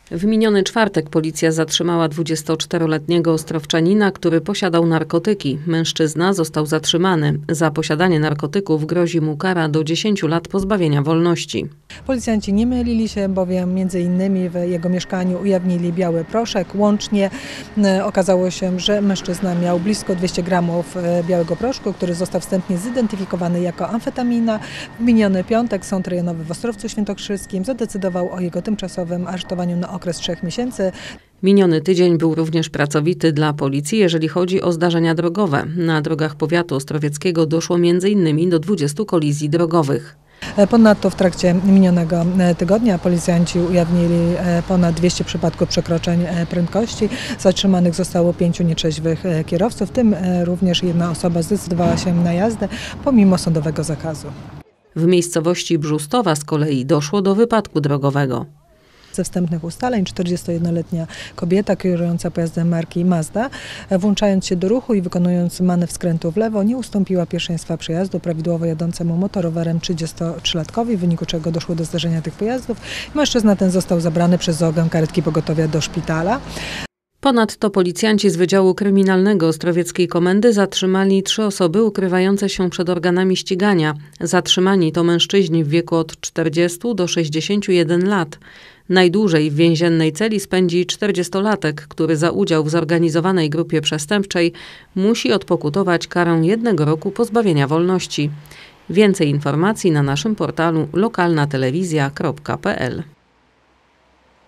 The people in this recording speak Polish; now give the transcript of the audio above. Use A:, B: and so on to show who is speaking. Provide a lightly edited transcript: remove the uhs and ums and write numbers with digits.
A: W miniony czwartek policja zatrzymała 24-letniego ostrowczanina, który posiadał narkotyki. Mężczyzna został zatrzymany. Za posiadanie narkotyków grozi mu kara do 10 lat pozbawienia wolności.
B: Policjanci nie mylili się, bowiem między innymi w jego mieszkaniu ujawnili biały proszek. Łącznie okazało się, że mężczyzna miał blisko 200 gramów białego proszku, który został wstępnie zidentyfikowany jako amfetamina. W miniony piątek Sąd Rejonowy w Ostrowcu Świętokrzyskim zadecydował o jego tymczasowym aresztowaniu na okres 3 miesięcy.
A: Miniony tydzień był również pracowity dla policji, jeżeli chodzi o zdarzenia drogowe. Na drogach powiatu ostrowieckiego doszło m.in. do 20 kolizji drogowych.
B: Ponadto w trakcie minionego tygodnia policjanci ujawnili ponad 200 przypadków przekroczeń prędkości. Zatrzymanych zostało 5 nietrzeźwych kierowców, w tym również jedna osoba zdecydowała się na jazdę pomimo sądowego zakazu.
A: W miejscowości Brzustowa z kolei doszło do wypadku drogowego.
B: Ze wstępnych ustaleń 41-letnia kobieta kierująca pojazdem marki Mazda, włączając się do ruchu i wykonując manewr skrętu w lewo, nie ustąpiła pierwszeństwa przejazdu prawidłowo jadącemu motorowerem 33-latkowi, w wyniku czego doszło do zderzenia tych pojazdów. Mężczyzna ten został zabrany przez załogę karetki pogotowia do szpitala.
A: Ponadto policjanci z Wydziału Kryminalnego Ostrowieckiej Komendy zatrzymali 3 osoby ukrywające się przed organami ścigania. Zatrzymani to mężczyźni w wieku od 40 do 61 lat. Najdłużej w więziennej celi spędzi 40-latek, który za udział w zorganizowanej grupie przestępczej musi odpokutować karę 1 roku pozbawienia wolności. Więcej informacji na naszym portalu lokalnatelewizja.pl.